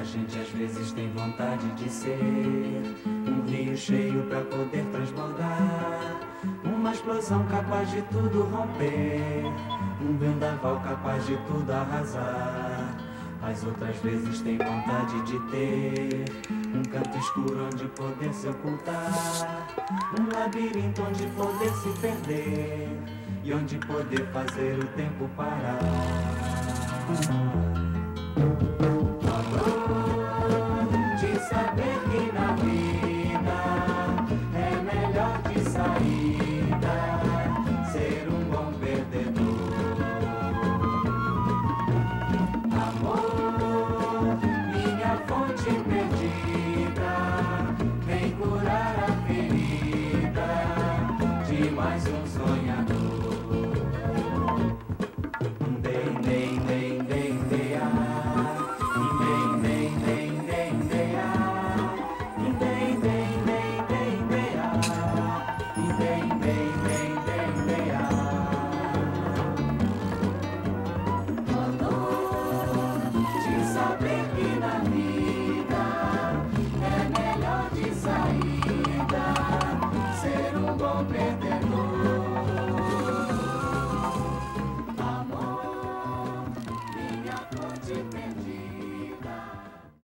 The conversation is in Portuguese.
gente às vezes tem vontade de ser um rio cheio pra poder transbordar, uma explosão capaz de tudo romper, um vendaval capaz de tudo arrasar. Mas outras vezes tem vontade de ter um canto escuro onde poder se ocultar, um labirinto onde poder se perder e onde poder fazer o tempo parar.